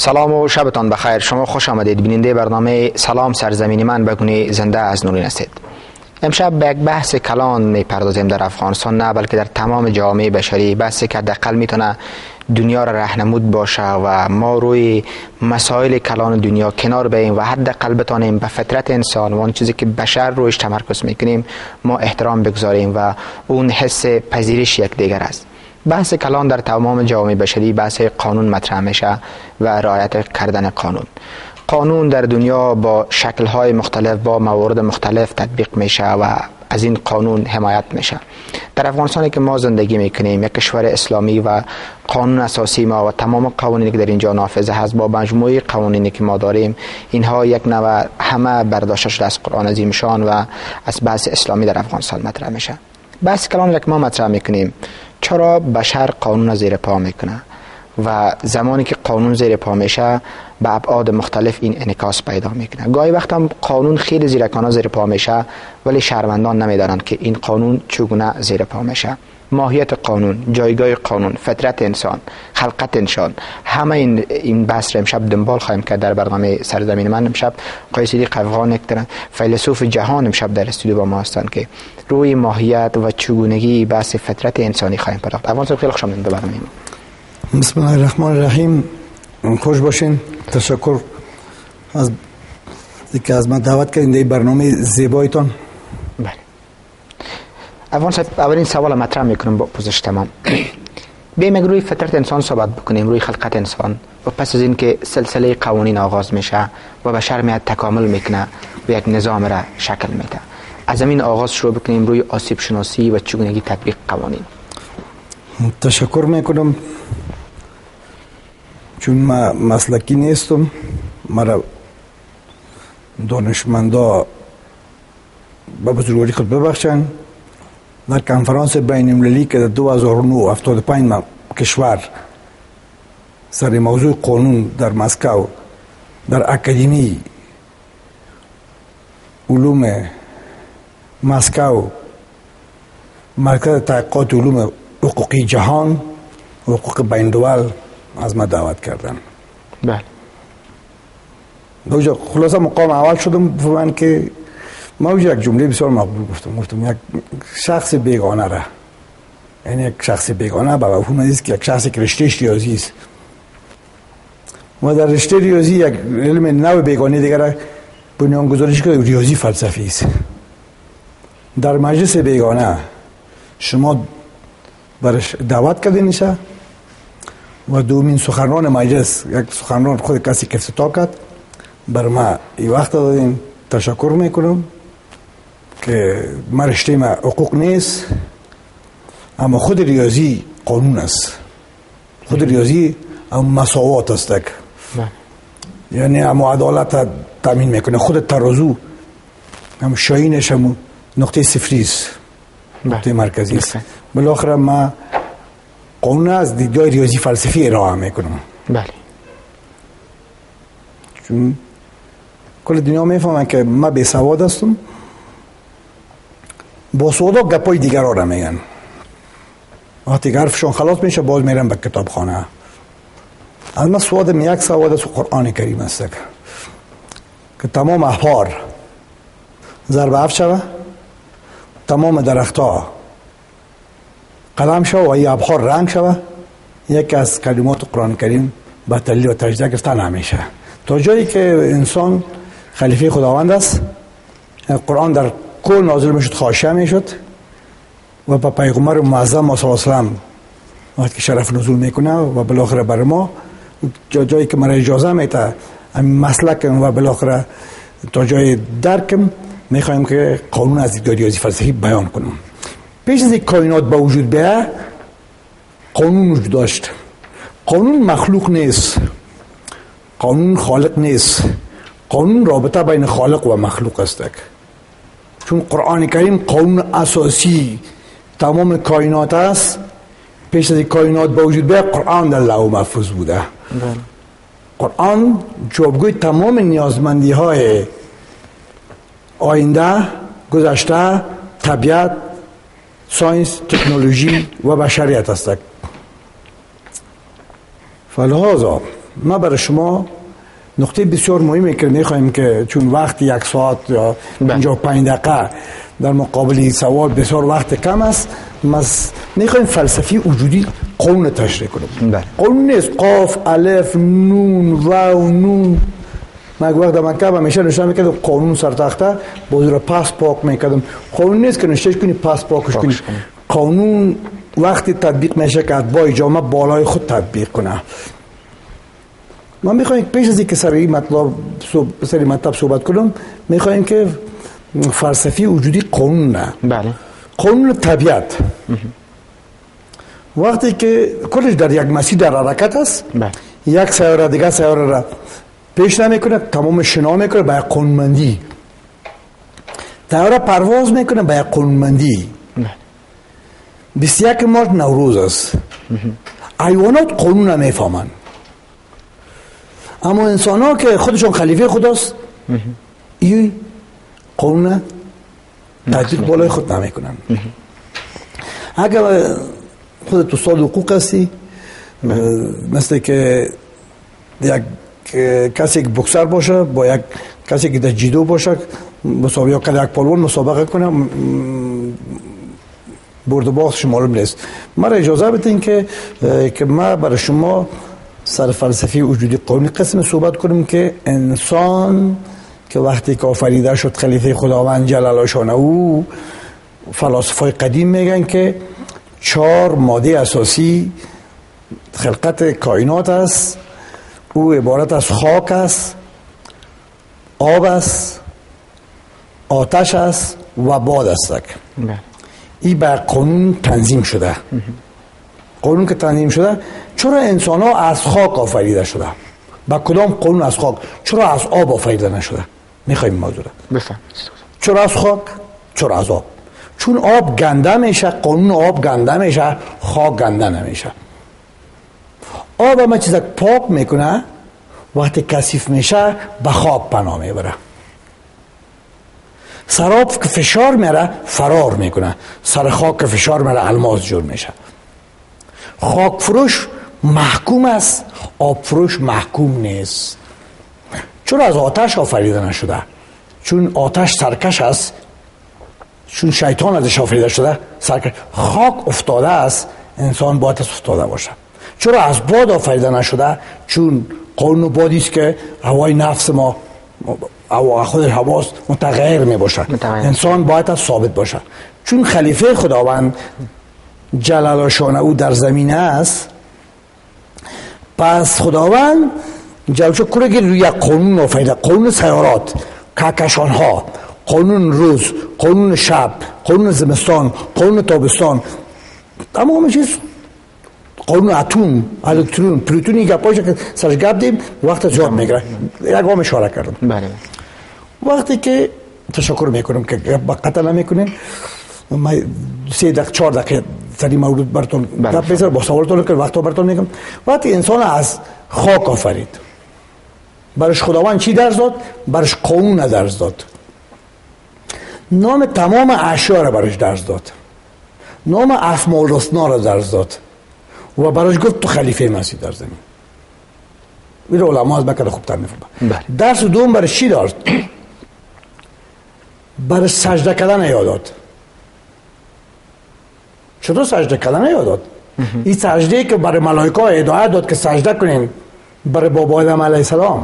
سلام و شبتان بخیر. شما خوش آمدید بیننده برنامه سلام سرزمین من بگونه زنده از نورین هستید. امشب به یک بحث کلان میپردازیم در افغانستان، نه بلکه در تمام جامعه بشری. بحثی که حداقل میتونه دنیا را راهنمود باشه و ما روی مسائل کلان دنیا کنار بیاییم و حداقل بتانیم به فطرت انسان و اون چیزی که بشر رویش تمرکز میکنیم ما احترام بگذاریم و اون حس پذیرش یک دیگر است. بحث کلان در تمام جوامع بشری بحث قانون مطرح میشه و رعایت کردن قانون. قانون در دنیا با شکل‌های مختلف با موارد مختلف تطبیق میشه و از این قانون حمایت میشه. در افغانستانی که ما زندگی میکنیم، یک کشور اسلامی و قانون اساسی ما و تمام قوانینی که در اینجا نافذ هست با مجموعه قوانینی که ما داریم، اینها یک نوع همه برداشته شده از قرآن عظیم شان و از بحث اسلامی در افغانستان مطرح میشه. بحث کلان که ما مطرح میکنیم، چرا بشر قانون زیر پا میکنه و زمانی که قانون زیر پا میشه به ابعاد مختلف این انعکاس پیدا میکنه. گاهی وقت هم قانون خیلی زیرکانه زیر پا میشه ولی شهروندان نمیدانند که این قانون چگونه زیر پا میشه. ماهیت قانون، جایگاه قانون، فطرت انسان، خلقت انسان، همه این بحث را امشب دنبال خواهیم کرد در برنامه سرزمین من. امشب قیس صدیق افغان فیلسوف جهان امشب در استودیو با ما هستند که روی ماهیت و چگونگی بحث فطرت انسانی خواهیم پرداخت. افغان صاحب خیلی خوش آمدید به برنامه ما. بسم الله الرحمن الرحیم. خوش باشین. تشکر از اینکه از من دعوت کردین در برنامه زیبایتان. بله. افغان صاحب اولین سوال مطرح میکنم با پوزش تمام. بیایم روی فطرت انسان صحبت بکنیم، روی خلقت انسان و پس از این که سلسله قوانین آغاز میشه و بشر میاد تکامل میکنه و یک نظام را شکل میده. از همین آغاز شروع بکنیم روی آسیب شناسی و چگونگی تطبیق قوانین. تشکر میکنم چون ما مسلکی نیستم. مرا دانشمندا به بزرگواری خود ببخشند. در کنفرانس بین المللی که در 2009 75 کشور سر موضوع قانون در مسکو در اکادمی علوم مسکو مرکز تحقیقات علوم حقوقی جهان حقوق بین الملل از ما دعوت کردن. بله. دوجا خلاصه مقام اول شدم فهمن که ما یک جمله بسیار مقبول گفتم یک شخص بیگانه را، یعنی یک شخص بیگانه به مفهوم است که یک شخصی که رشته ریاضی است و در رشته ریاضی یک علم نو بیگانه دیگر را بنیانگذاریش که ریاضی فلسفی است. در مجلس بیگانه شما برش دعوت کردین میشه و دومین سخنران مجلس یک سخنران خود کسی که افتتاح کرد بر ما این وقت دادین. تشکر میکنم که ما رشته ما حقوق نیست اما خود ریاضی قانون است. خود ریاضی هم مساوات است، یعنی هم عدالت تامین میکنه. خود ترازو هم شاینش هم نقطه صفری است، نقطه مرکزی است. بالاخره ما قانون از دیدگاه ریاضی فلسفی ارائه میکنم. بله. چون کل دنیا میفهمن که ما بی سواد هستم. با سوادا گپای دیگر را میگن. وقتی که حرفشون خلاص میشه باز میرن به کتابخانه. از ما سوادم یک سواد است و قرآن کریم است که تمام احبار ضرب افت شوه، تمام درختها قلم شوه و این احبار رنگ شوه. یکی از کلمات قرآن کریم به تحلیل و تجزیه گرفته نمیشه. تا جایی که انسان خلیفه خداوند است، قرآن در کل نازل میشد، خاشعه میشد و با پیغمبر معظم صلی الله علیه و سلم وقتی شرف نزول میکنه و بالاخره بر ما جایی که مرا اجازه میده همین مسلک و بالاخره تا جای درکم میخوایم که قانون از دیدگاه ریاضی فلسفی بیان کنم. پیش از این کائنات با وجود بیاد قانون وجود داشت. قانون مخلوق نیست، قانون خالق نیست. قانون رابطه بین خالق و مخلوق است. چون قرآن کریم قانون اساسی تمام کائنات است. پیش از کائنات با وجود بیاد قرآن در لوح محفوظ بوده. قرآن جوابگوی تمام نیازمندی های آینده، گذشته، طبیعت، ساینس، تکنولوژی و بشریت است. فلحاظا ما برای شما نقطه بسیار مهمی که میخوایم که چون وقت 1 ساعت یا 55 دقیقه در مقابل سوال بسیار وقت کم است، میخوایم فلسفی وجودی قانون تشریح کنیم. قانون نیست قاف الف نون واو نون. من وقت در مکتب همیشه نشان میکردم قانون سرتخته بازی رو پاس پاک میکردم. قانون نیست که نشش کنی پاس پاکش کنی. قانون وقتی تطبیق میشه که اتباع جامعه بالای خود تطبیق کنه. ما میخوایم پیش از اینکه سر این مطلب صحبت کنم میخوایم که فلسفی وجودی قانون نه. بله. قانون طبیعت وقتی که کلش در یک مسیر در حرکت است، یک سیاره دیگه سیاره را پیش نمیکنه، تمام شنا میکنه به قانونمندی. سیاره پرواز میکنه به قانونمندی. 21 مارس نوروز است. حیوانات قانون نمیفهمن، اما انسان ها که خودشون خلیفه خداست این قانون تطبیق بالای خود نمیکنن. اگر خودت استاد حقوق هستی، مثل که یک کسی که بوکسر باشه با یک کسی که در جیدو باشه مسابقه، یا که یک پلوان مسابقه کنه، برد و باختش معلوم نیست. ما را اجازه بدین که ما برای شما سر فلسفی وجودی قانونی قسم صحبت کنیم که انسان که وقتی که آفریده شد خلیفه خداوند جلال شانه او، فلاسفای قدیم میگن که 4 ماده اساسی خلقت کائنات است. او عبارت از خاک است، آب است، آتش است و باد است. این به قانون تنظیم شده. قانون که تنظیم شده، چرا انسان ها از خاک آفریده شده؟ با کدام قانون از خاک؟ چرا از آب آفریده نشده؟ میخوایم موضوع را بفهم. چرا از خاک؟ چرا از آب؟ چون آب گنده میشه، قانون آب گنده میشه، خاک گنده نمیشه. آب همه چیز پاک میکنه، وقتی کثیف میشه به خاک پناه میبره. سراب که فشار میره فرار میکنه، سر خاک که فشار میره الماس جور میشه. خاک فروش محکوم است، آب فروش محکوم نیست. چرا از آتش آفریده نشده؟ چون آتش سرکش است، چون شیطان ازش آفریده شده سرکش. خاک افتاده است، انسان باید افتاده باشه. چرا از باد آفریده نشده؟ چون قانون بادی است که هوای نفس ما خودش حواس متغیر می باشه. انسان باید ثابت باشه. چون خلیفه خداوند جلال شانه او در زمین است، پس خداوند جلال کرگی روی قانون آفریده. قانون سیارات، کهکشان ها، قانون روز، قانون شب، قانون زمستان، قانون تابستان، تمام چیز، قانون اتم، الکترون، پروتونی گپاش که سرش گپ دیم وقت زیاد میگیره. یک گام اشاره کردم. بله. وقتی که تشکر میکنم که با قطع نمیکنین، ما 3 دقیقه 4 دقیقه سری مورد براتون گپ بزنم، با سوالتون که وقتا براتون میگم. وقتی انسان از خاک آفرید، برش خداوند چی درس داد؟ برش قانون درس داد. نام تمام اشیاء را برش درس داد، نام اسماء الحسنا را درس داد و برش گفت تو خلیفه مسیح در زمین. این علما از بکر خوبتر میفهمن. درس دوم برش چی داد؟ برش سجده کردن یاد داد. چطور سجده کردن یاد داد؟ این سجده که برای ملائکه هدایت داد که سجده کنین برای بابا آدم علیه السلام.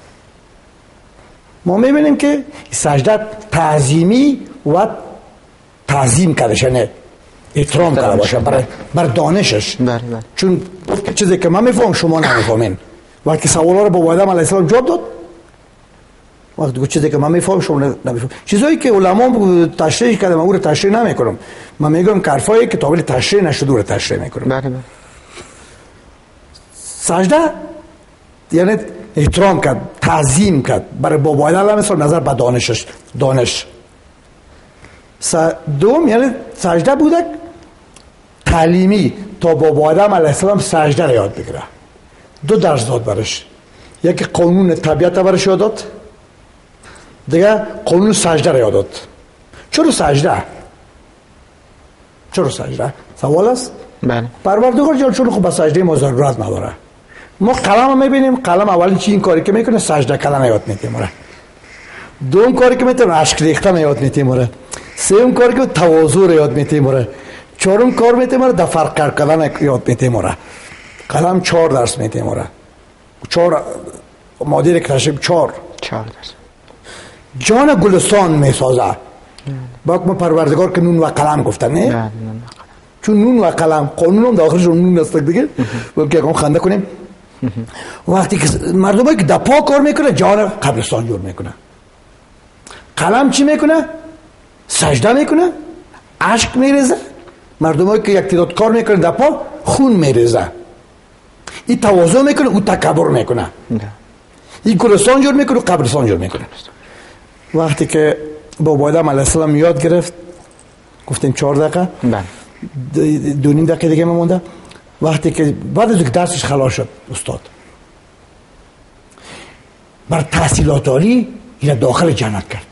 ما میبینیم که سجده تعظیمی و تعظیم کرده، نه احترام کرده باشه بر دانشش. چون چیزی که من میفهم شما نمیفهمین. وقتی سوالا رو بابا آدم علیه السلام جواب داد، وقتی چیزی که من میفهم شما نمیفهم. چیزایی که علما تشریح کردن من او رو تشریح نمیکنم. من میگم که حرفایی که قابل تشریح نشده رو تشریح میکنم. سجده یعنی احترام کرد، تعظیم کرد برای بابا آدم علیه السلام نظر به دانشش. دانش دوم یعنی سجده بوده تعلیمی تا بابا آدم علیه السلام سجده را یاد بگیره. 2 درس داد برش. یکی قانون طبیعت برش یاد داد، دیگه قانون سجده را یاد داد. چرا سجده؟ چرا سجده؟ سوال است؟ بله. پروردگار جل شانه خب به سجده ما ضرورت نداره. ما قلم میبینیم، قلم اولی چی این کاری که میکنه سجده کردن یاد میده ما را. دوم کاری که میتونه اشک ریختن یاد میده ما را. سوم کاری که تواضع یاد میده ما را. چهارم کار میده ما را دفر کردن یاد میده ما را. قلم 4 درس میده ما را. 4 مادر کشف 4 درس. جان گلستان میسازه. باک ما پروردگار که نون و قلم گفتن نه؟ چون نون و قلم قانون هم داخلش نون است دیگه. باید که خنده کنیم. وقتی که مردمی که دپا کار میکنه جان قبرستان جور میکنه. قلم چی میکنه؟ سجده میکنه، عشق میریزه. مردمی که یک تعداد کار میکنه دپا خون میریزه. این تواضع میکنه، او تکبر میکنه. این گلستان جور میکنه، قبرستان جور میکنه. وقتی که با آدم علیه السلام یاد گرفت، گفتیم 4 دقیقه، 2.5 دقیقه دیگه مونده. وقتی که بعد از که درسش خلاص شد استاد بر تحصیلات عالی اینا داخل جنت کرد.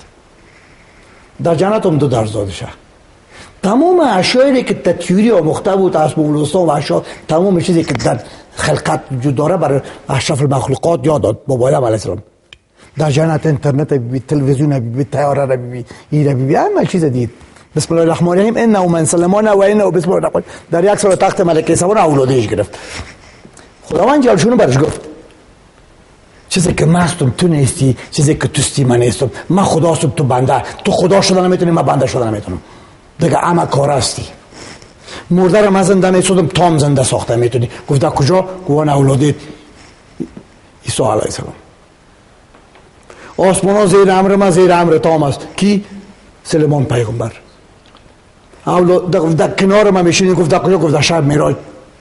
در جنت هم 2 درس داده شد. تمام اشیایی که تطویری آموخته بود از مولوسان و اشیاء، تمام چیزی که در خلقت وجود داره برای اشرف المخلوقات یاد داد با آدم علیه السلام. در جنت اینترنت بی، تلویزیون بی، طیاره بی، این بی، همه چیز دید. بسم الله الرحمن الرحیم انه من سلمان و انه بسم الله الرحمن. در یک سال تخت ملکه سبا اولادش گرفت. خداوند جلشون برش گفت چیزی که من هستم تو نیستی، چیزی که تو هستی من نیستم. من خدا هستم تو بنده. تو خدا شدن نمیتونی، من بنده شدن نمیتونم. دیگه همه کار هستی. مرده رو من زنده میسازم، تام زنده ساخته میتونی. گفت در کجا؟ گوان اولادت عیسی علیه السلام. آسمان ها زیر امر من، زیر امر تام است. کی؟ سلیمان پیغمبر. اولاد در کنار من میشینی. گفت در کجا؟ گفت در شب معراج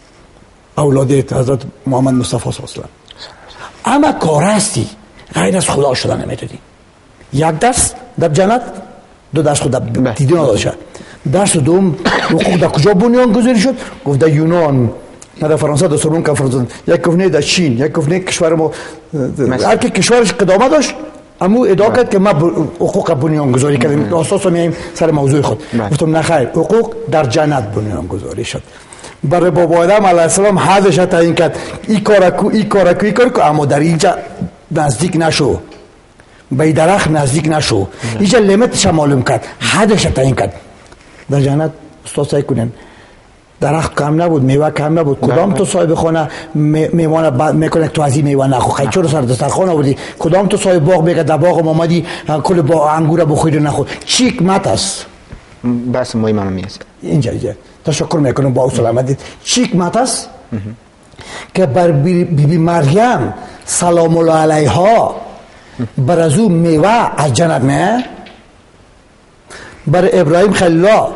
اولادت حضرت محمد مصطفی صلی الله علیه و آله. اما کار هستی، غیر از خدا شدن نمیتونی. یک درس در جنت، 2 درس خود در دیدن داده شد. درس دوم حقوق در کجا بنیان گذاری شد؟ گفت در یونان، نه در فرانسه، در سورون کنفرانس، یک گفته در چین، یک گفته کشور ما، هر کی کشورش قدامت داشت امو ادعا کرد که ما حقوق بنیان گذاری کردیم. اساس میایم سر موضوع خود. گفتم نه خیر، حقوق در جنت بنیان گذاری شد. برای بابا آدم علیه السلام حدش تعیین کرد. این کار اما در اینجا نزدیک نشو، به درخت نزدیک نشو. اینجا لیمیتش معلوم کرد، حدش تعیین کرد. در جنت استاد سعی کنن درخت کم نبود، میوه کم نبود. کدام تو صاحب خانه میوانه میکنه تو از این میوه نخو، خیلی چرا سر دسترخوان آوردی؟ کدام تو صاحب باغ میگه در باغ اومدی کل با انگور بخورید و نخور؟ چی حکمت است؟ بس مهم هم میست اینجا تشکر میکنم با اصول آمدید. چی حکمت است که بر بی مریم سلام الله علیها بر از او میوه از جنت میه، بر ابراهیم خلیل الله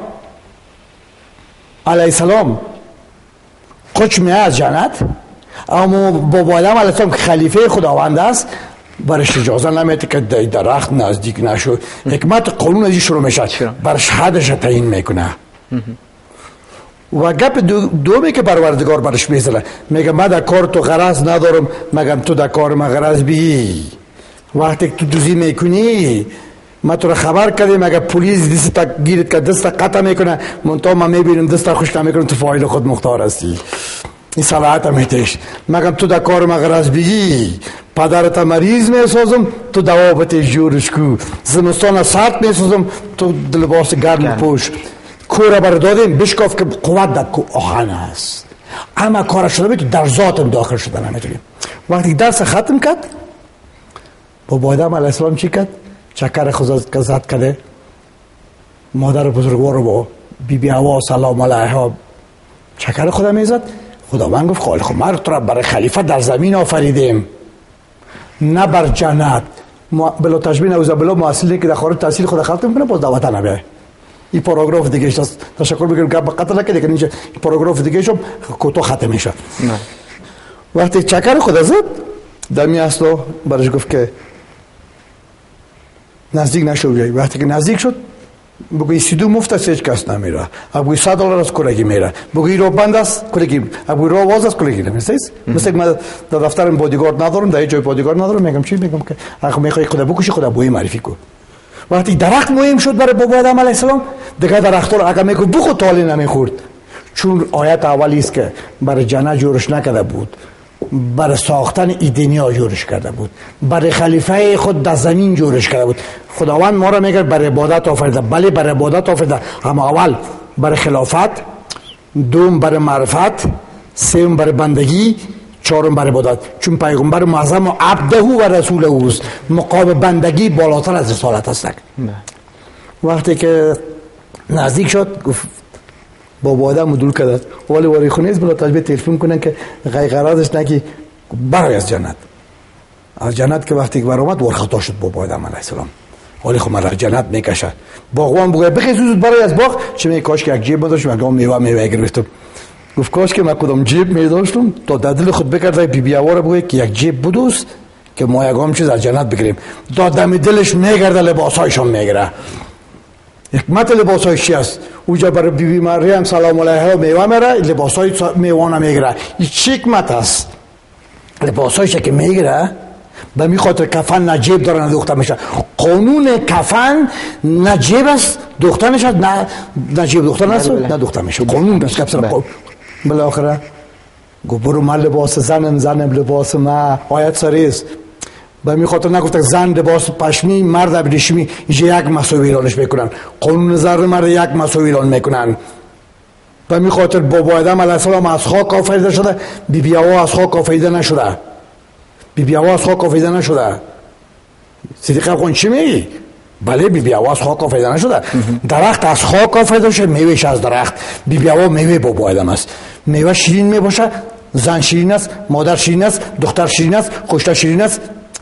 علیه السلام قچ میه از جنت، اما بابا آدم علیه السلام که خلیفه خداوند است برش اجازه نمیده که درخت نزدیک نشو. حکمت قانون ازی شروع میشه، برش حدش تعیین میکنه. و گپ دومی که پروردگار برش میزنه، میگه من در کار تو غرض ندارم، مگم تو در کار من غرض بی. وقتی تو دوزی میکنی ما تو رو خبر کردیم، اگر پلیس دست گیرد که دست قطع میکنه، منتها ما میبینیم دست خوش نمیکنم، تو فایل خود مختار هستی. این صلاحیت میتش. مگم تو در کار ما غرض بگی، پدرت مریض میسازم تو دوابت جورش کو، زمستان سرد میسازم تو لباس گرم پوش. کور بردادیم بشکاف که قوت در آهن است. اما کار شده بیتو در ذاتم داخل شده نمیتونیم. وقتی درس ختم کرد بابا آدم علیه السلام چی کرد؟ چکر خود زد کرده. مادر بزرگوار رو با بی بی حوا سلام علیها چکر خدا میزد. خداوند گفت خالق ما تو را برای خلیفه در زمین آفریدیم، نه بر جنت. بلا تشبیه نعوذ بالله محصلی که در خارج تحصیل خود ختم میکنه باز دعوت نمیه. این پاراگراف دیگه است. تشکر میکنم که قطع نکرد که اینجا پاراگراف دیگه شم کوتاه ختم میشه. وقتی چکر خدا زد دمی اصلا برش گفت که نزدیک نشو بیایی. وقتی که نزدیک شد بگوی سیدو مفت است، هیچ کس نمیره. بگوی $100 از کلگی میره. بگوی رو بند است کلگی، بگوی رو واز است کلگی نمیشه. مثل من در دفترم بادیگارد ندارم، در جای بادیگارد ندارم. میگم چی؟ میگم که اگه میخوای خدا بکشی خدا بوی معرفی کن. وقتی درخت مهم شد برای بابا آدم علیه السلام، دیگه درخت رو اگه میگه بخو تالی نمیخورد، چون آیت اولی است که برای جنت جورش نکرده بود. برای ساختن این دنیا جورش کرده بود، برای خلیفه خود در زمین جورش کرده بود. خداوند ما را میگه برای عبادت آفریده. بله برای عبادت آفریده، اما اول برای خلافت، دوم برای معرفت، سوم برای بندگی، چهارم برای عبادت. چون پیغمبر معظم عبده و رسول اوست، مقام بندگی بالاتر از رسالت است. وقتی که نزدیک شد گفت بابا آدم مدول کرد، ولی واری خونیز بلا تجبیه تلفون کنن که غیقرازش نکی برای از جنت. از جنت که وقتی که بر آمد ور خطا شد بابا آدم علیه السلام، ولی خب من را جنت میکشه. باغوان بگوید بخی زود برای از باغ چه می کاش که یک جیب داشتم، یک میوه گرفتم. گفت کاش که من کدام جیب می داشتم تا در دل خود بکرد بی بی آوار بگوید که یک جیب بدوست که ما یکم چیز از جنت بگیریم. دادم دلش میگرده لباسایشون میگیره. حکمت لباسای چی است؟ اوجا برای بی بی مریم سلام علیها میوه میره، لباسای میوه نمیگیره. این چه حکمت است؟ لباسایش که میگیره به می خاطر کفن نه جیب داره نه دوخته میشه. قانون کفن نه جیب است دوختنش است، نه جیب دوختن است نه دوخته میشه. قانون است که بالاخره گو برو من لباس زنم لباس ما آیت سری است. به می خاطر نگفت زن لباس پشمی مرد ابریشمی اینجا یک مساوی اعلانش میکنن. قانون ذره مرد یک مساوی اعلان میکنن. به می خاطر بابا آدم علیه السلام از خاک آفریده شده، بی بی هوا از خاک آفریده نشده. بی بی هوا از خاک آفریده نشده. صدیق افغان چی میگی؟ بله بی بی هوا از خاک آفریده نشده. درخت از خاک آفریده شده، میوهش از درخت. بی بی هوا میوه بابا آدم است. میوه شیرین میباشه، زن شیرین است، مادر شیرین است، دختر شیرین است، خوشتر شیرین است.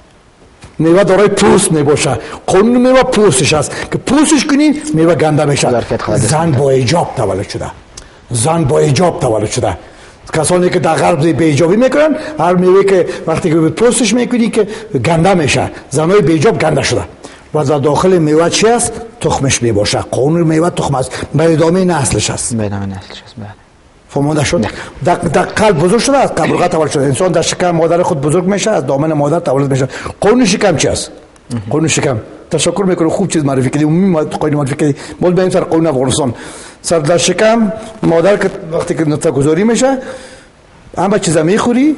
میوه دارای پوست میباشه. قانون میوه پوستش است که پوستش کنی میوه گنده میشه. زن با ایجاب تولد شده. زن با ایجاب تولد شده. کسانی که در غرب به ایجابی میکنن، هر میوه که وقتی که به پوستش میکنی که گنده میشه. زنای به ایجاب گنده شده. و در داخل میوه چی است؟ تخمش میباشه. قانون میوه تخم است. به ادامه نسلش است. به ادامه نسلش است. فهمونده شد؟ در قلب بزرگ شده، از قبرقه تولد شده. انسان در شکم مادر خود بزرگ میشه، از دامن مادر تولد میشه. قانون شکم چی است؟ قانون شکم. تشکر میکنم خوب چیز معرفی کردی. عمومی قانون معرفی کردی. باز بریم سر قانون افغانستان. سر در شکم مادر که وقتی که نطفه گذاری میشه، همه چیزا میخوری.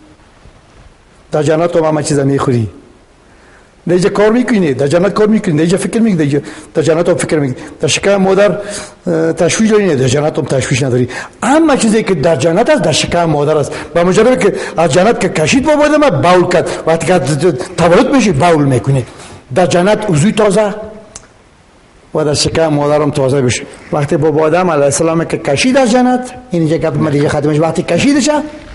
در جنت هم همه چیزا میخوری. در اینجا کار میکنی، در جنت کار میکنی، در اینجا فکر میکنی، در جنت هم فکر میکنی. در شکم مادر تشویش داری، در جنت هم تشویش نداری. همه چیزی که در جنت است در شکم مادر است. با مجرد که از جنت که کشید بابا آدم باول کرد، وقتی که تولد میشی باول میکنی. در جنت عضوی تازه و در شکم مادر هم تازه بشه. وقتی بابا آدم علیه السلام که کشید از جنت، اینجا که مدیجه ختمش وقتی کشیدش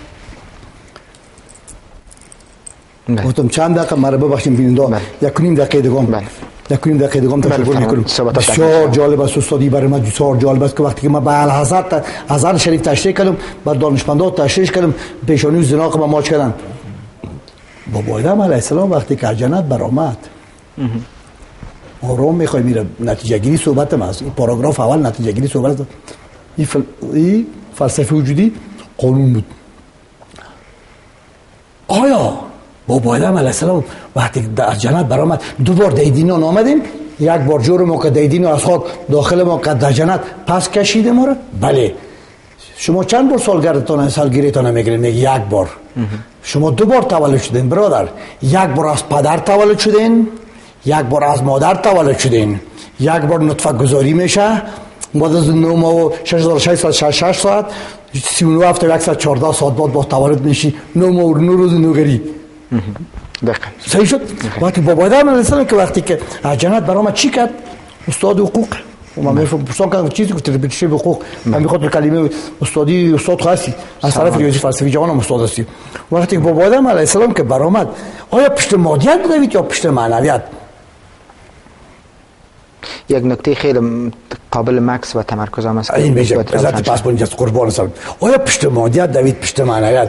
گفتم چند دقیقه مرا ببخشید بیننده، یک نیم دقیقه دیگه تشکر میکنم. بسیار جالب است استادی برای من، بسیار جالب است که وقتی که من به حضرت ازهر شریف تشریح کردم، بر دانشمندان تشریح کردم، پیشانی زناق ما ماچ کردن. بابا آدم علیه السلام وقتی که از جنت برآمد، آرام میخوای میره نتیجه گیری صحبت ما است. این پاراگراف اول نتیجه گیری صحبت است. این فلسفه وجودی قانون بود. آیا بابا آدم علیه السلام وقتی در جنت برآمد دو بار دیدینان آمدیم؟ یک بار جور ما که دیدین از خاک داخل ما که در جنت پس کشیده ما را؟ بله. شما چند بار سالگیریتان میگیرین؟ میگه یک بار. شما دو بار تولد شدین برادر. یک بار از پدر تولد شدین، یک بار از مادر تولد شدین. یک بار نطفه گذاری میشه، بعد از 9 ماه و 6 ساعت 39 هفته 114 ساعت بعد با تولد میشی. 9 ماه و 9 روز نوگری. صحیح شد؟ وقتی بابا آدم علیه السلام که وقتی که از جنت برآمد چی کرد؟ استاد حقوق و من میفرستم که چیزی که تربیتش به حقوق من میخواد کلمه استادی استاد هستی از طرف ریاضی فلسفی جوان هم استاد هستی. وقتی بابا آدم علیه السلام که برآمد آیا پشت مادیت بودید یا پشت معنویت؟ یک نکته خیلی قابل مکس و تمرکز هم است. این میشه بذات پاس بونید قربان سلام. آیا پشت مادیت دوید پشت معنویت؟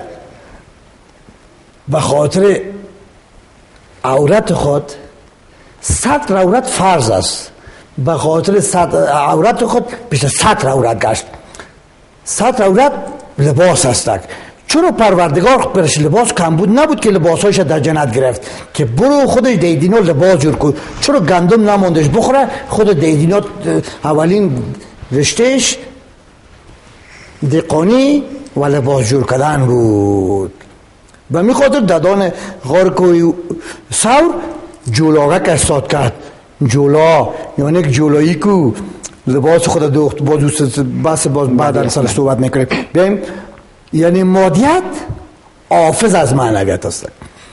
به خاطر عورت خود سطر عورت فرض است. به خاطر سطر عورت خود پیش سطر عورت گشت. سطر عورت لباس است. چرا پروردگار برش لباس کم بود نبود که لباسایش در جنت گرفت که برو خودش دیدینو لباس جور کن. چرا گندم نماندش بخوره؟ خود دیدینو اولین رشتهش دقانی و لباس جور کردن بود. و می خاطر دادان غار کوی سور جولاغه که استاد کرد. جولا یعنی یک جولایی کو لباس خود دوخت با دوست بس باز بعد از سال صحبت میکنیم. بیایم یعنی مادیت حافظ از معنویت است.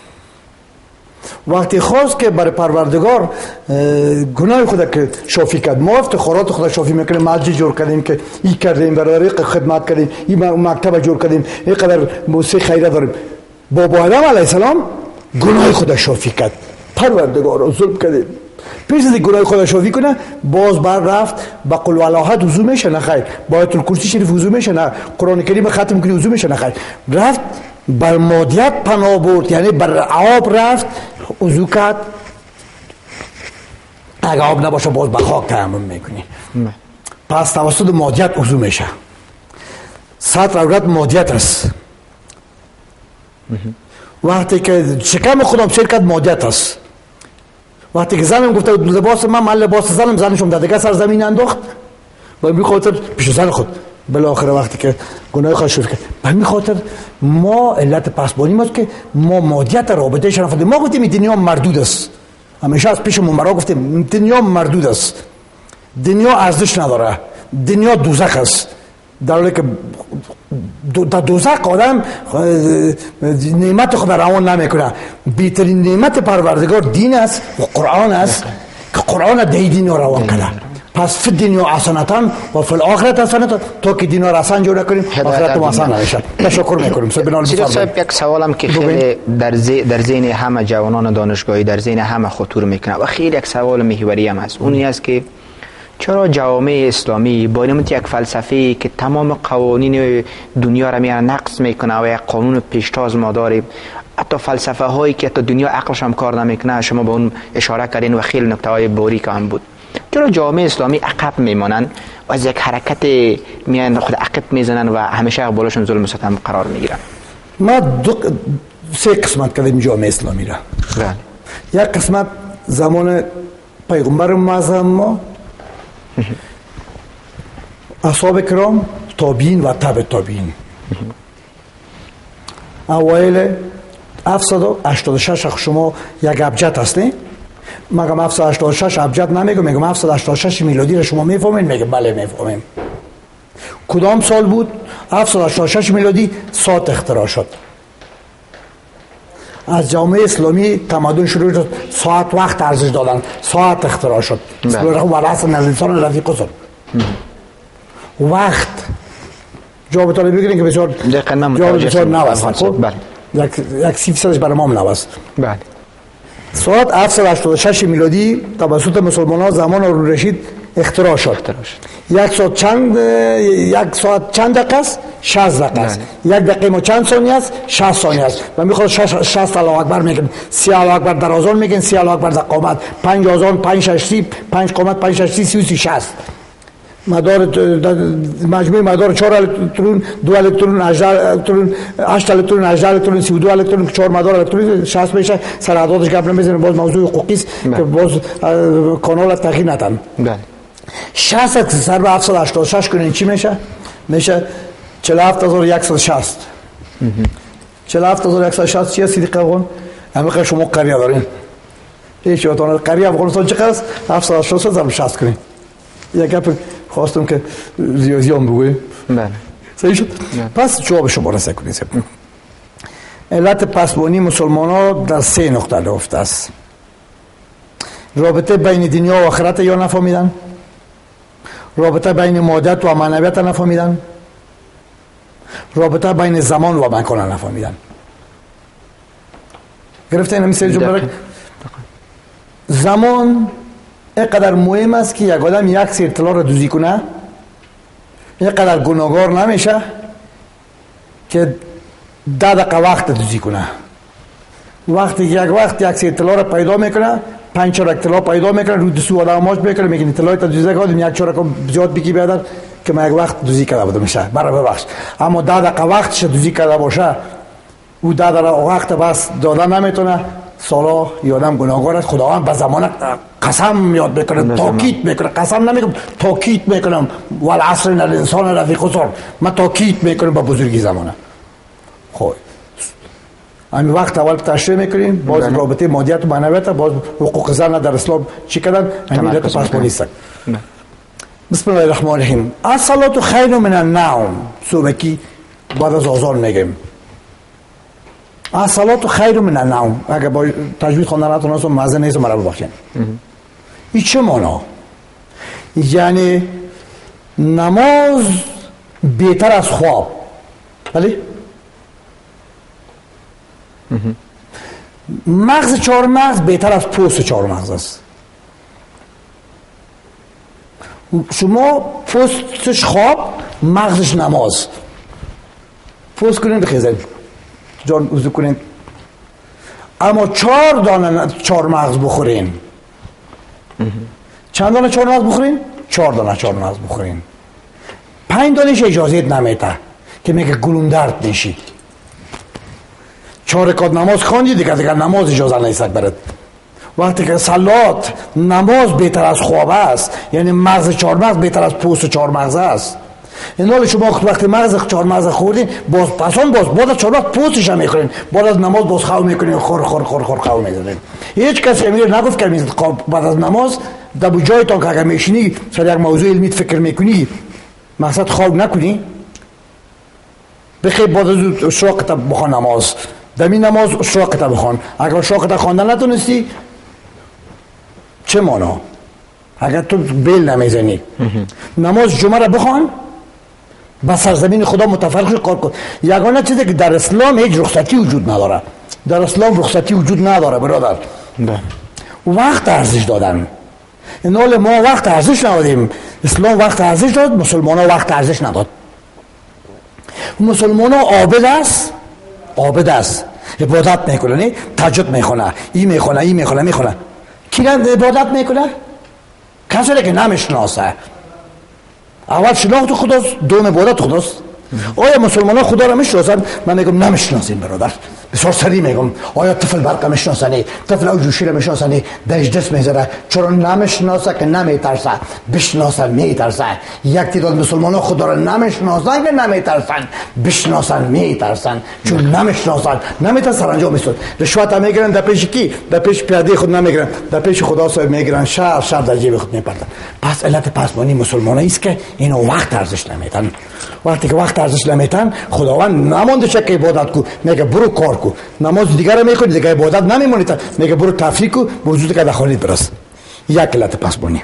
وقتی خواست که برای پروردگار گناه خود که شافی کرد، ما افتخارات خود شافی میکنیم، مسجد جور کردیم که این کردیم، برای خدمت کردیم، این مکتب جور کردیم، اینقدر موسیقی خیره داریم. بابا آدم علیه السلام گناه خود شافی کرد، پروردگار رو ظلم کردیم. پیش از گناه خود شافی کنه باز بر رفت با قل ولاحت وضو میشه نه خیر، با آیت الکرسی شریف وضو میشه نه، قرآن کریم ختم کنی وضو میشه نه خیر. رفت بر مادیت پناه برد، یعنی بر آب رفت وضو کرد. اگه آب نباشه باز به خاک تیمم میکنی. پس توسط مادیت وضو میشه. سطر عورت مادیت است. وقتی که شکم خودم سیر کرد مادیت است. وقتی که زنم گفته لباس من لباس زنم، زنشم در دیگه سر زمین انداخت و به خاطر پیش زن خود بالاخره وقتی که گناه خود شروع کرد. به همین خاطر ما علت پسبانی ماست که ما مادیت رابطه شناختیم. ما گفتیم دنیا مردود است، همیشه از پیشمون برا گفتیم دنیا مردود است، دنیا ارزش نداره، دنیا دوزخ است. در حالی که در دوزخ آدم نعمت خود روان نمیکنه. بیترین نعمت پروردگار دین است و قرآن است که قرآن دین رو روان کنه. پس فی دنیا حسنتان و فی الاخرت حسنتان، تا که دین رو حسن جور کنیم آخرت رو حسن نمیشه. تشکر میکنیم. سیدی صاحب یک سوالم که خیلی در ذهن همه جوانان دانشگاهی، در ذهن همه خطور میکنه و خیلی یک سوال محوری هم است. اونی است که چرا جوامع اسلامی با نمت یک فلسفه که تمام قوانین دنیا را میاره نقض میکنه و یک قانون پیشتاز ما داریم، حتی فلسفه هایی که حتی دنیا عقلش هم کار نمیکنه، شما به اون اشاره کردین و خیلی نکته های باریک هم بود، چرا جوامع اسلامی عقب میمانن و از یک حرکت میان خود عقب میزنن و همیشه اقبالشون ظلم و ستم قرار میگیرن؟ ما سه قسمت کردیم جامعه اسلامی را. یک قسمت زمان پیغمبر معظم ما، اصحاب کرام، تابعین و تبع تابعین. اوایل 786 شما یک ابجد هستین، مگم 786 ابجد نمیگم، میگم 786 میلادی رو شما میفهمین؟ میگم بله میفهمیم. کدام سال بود؟ 786 میلادی ساعت اختراع شد. از جامعه اسلامی تمدن شروع شد، ساعت وقت ارزش دادن، ساعت اختراع شد. بسم الله الرحمن الرحیم. الانسان لفی خسر. وقت جواب طالب بگیرین که بسیار جواب بسیار نوست. بله. یک 30% برای ما نوست. بله. ساعت 786 میلادی توسط مسلمانان زمان هارون الرشید اختراع شد. یک ساعت چند دقیقه است؟ 60 دقیقه است. یک دقیقه ما چند ثانیه است؟ 60 ثانیه است. و میخواد 60 الله اکبر میگن، 30 الله اکبر در آذان میگن، 30 الله اکبر در قامت، 5 آذان، 5 6 30، 5 قامت، 5 6 30، 30 60. مدار مجموع مدار 4 الکترون، 2 الکترون، 18 الکترون، 8 الکترون، 18 الکترون، 32 الکترون، 4 مدار الکترونی 60 میشه. سر اعدادش گپ نمیزنیم، باز موضوع حقوقی است که باز کانال تغییر ندن. بله. 60 سر به 786 کنین چی میشه؟ میشه 47160. 47160 چیه سیدی قوان؟ همه شما قریه دارین. هیچ وقت قریه افغانستان چقدر است؟ 786 ضرب 60 کنین. یک گپ خواستم که ریاضیام بگویم. بله. صحیح شد؟ پس جواب شما رسه کنید. علت پسبانی مسلمان ها در 3 نقطه نهفته است. رابطه بین دنیا و آخرت یا نفهمیدن، رابطه بین مادیت و معنویت نفهمیدن، رابطه بین زمان و مکان نفهمیدن. گرفته این مثال جمله؟ زمان اینقدر مهم است که یک آدم یک سری اطلاع را دوزی کنه اینقدر گناهگار نمیشه که 10 دقیقه وقت دوزی کنه. وقتی یک سری اطلاع را پیدا میکنه، 5 4 اطلاع پیدا میکنه، رو دستو آدم ماش میکنه، میگه اطلاعات دوزی کردم، یک 4 رقم زیاد بگی بیادر که من یک وقت دوزی کرده بودم میشه برای ببخش. اما 10 دقیقه وقتش دوزی کرده باشه، او 10 دقیقه وقت بس دادن نمیتونه، سالا یادم گناهگار است. خداوند به زمان قسم یاد میکنه، تاکید میکنه، قسم نمیگم تاکید میکنم، والعصر ان الانسان لفی خسر، من تاکید میکنم به بزرگی زمانه. خب همین وقت اول تشریح میکنیم، باز رابطه مادیات و معنویات، باز حقوق زن در اسلام چی کردن، همین علت پاسپورتی است. بسم الله الرحمن الرحیم. الصلاة خیر من النوم، صبحی بعد از آذان میگیم الصلاة خیر من النوم. اگه با تجوید خواندناتون هستم مزه نیست مرا ببخشید. این چه معنا؟ یعنی نماز بهتر از خواب. بله؟ مغز چهار مغز بهتر از پوست چهار مغز است. شما پوستش خواب، مغزش نماز. پوست کنین بخیزین جان وضو کنین، اما 4 دانه 4 مغز بخورین. چند دانه 4 مغز بخورین؟ 4 دانه 4 مغز بخورین. 5 دانهش اجازه نمیده که میگه گلوندرد میشی. 4 رکعت نماز خواندی دیگه نماز اجازه نیست برات. وقتی که صلات نماز بهتر از خواب است، یعنی مغز 4 مغز بهتر از پوست 4 مغز است. این حال شما وقتی مغز 4 مغز خوردین، باز پسان بعد از 4 مغز پوستش هم میخورین، بعد از نماز باز خو میکنین، خور خو میزنین. هیچ کسی امیر نگفت که بعد از نماز در جایتون که اگر میشینی سر یک موضوع علمی فکر میکنی، مقصد خواب نکنی، بخیر بعد از شروع کتاب بخوان نماز، دمی نماز شروع کتاب بخوان. اگر شروع کتاب خواندن نتونستی چه معنا؟ اگر تو بیل نمیزنی نماز جمعه را بخوان، با سرزمین خدا متفرق کار کن. یگانه چیزی که در اسلام هیچ رخصتی وجود نداره. در اسلام رخصتی وجود نداره برادر. وقت ارزش دادن. این حال ما وقت ارزش ندادیم. اسلام وقت ارزش داد، مسلمان ها وقت ارزش نداد. مسلمان ها عابد است، عبادت میکنه، تهجد میخونه، این میخونه. کی عبادت میکنه؟ کسی که نمیشناسه. اول شناخت خداست، دوم عبادت خداست. آیا مسلمان ها خدا را میشناسن؟ من میگم نمیشناسیم برادر. بسیار سریع میگم آیا طفل برق میشناسنی؟ طفل او جوشی را میشناسنی؟ دش دست میذاره. چرا نمیشناسه که نمیترسه؟ بشناسن میترسه. یک تعداد مسلمان ها خدا را نمیشناسن که نمیترسن، بشناسن میترسن. چون نمیشناسن نمیترسن انجام میدن. رشوت میگیرن، در پیش کی؟ در پیش پیاده خود نمیگیرن، در پیش خدا صاحب میگیرن، شهر در جیب خود میپردن. پس علت پسمانی مسلمانایی است که اینو وقت ارزش نمیدن. وقتی که وقت ارزش نمیدن، خداوند نمونده چه که عبادت کو، میگه برو کار کو. نماز دیگه را میکنی دیگه عبادت نمیمونی، میگه برو تفریح کو، وجود که داخلی برس. یک علت پسمانی.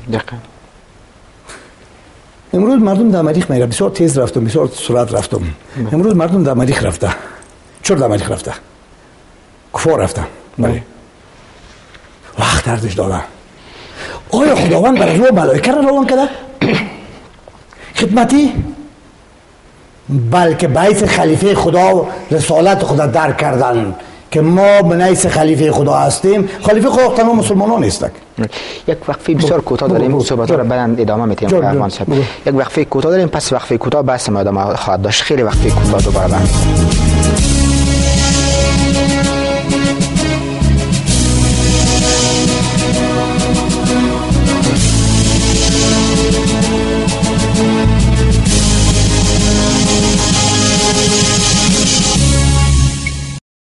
امروز مردم در مریخ میره، بسیار تیز رفتم، بسیار سرعت رفتم. امروز مردم در مریخ رفته. چرا در مریخ رفته؟ کفار رفته. بله. وقت ارزش دادن. آیا خداوند برای ما ملائکه را روان کرده؟ خدمتی؟ بلکه باعث خلیفه خدا رسالت خدا درک کردن که ما بنیس خلیفه خدا هستیم. خلیفه خدا تنها مسلمانان نیستند. یک وقفه بسیار کوتاه داریم، صحبت را بعد ادامه میدیم. یک وقفه کوتاه داریم، پس وقفه کوتاه بحث ما ادامه خواهد داشت. خیلی وقفه کوتاه دوباره بعد.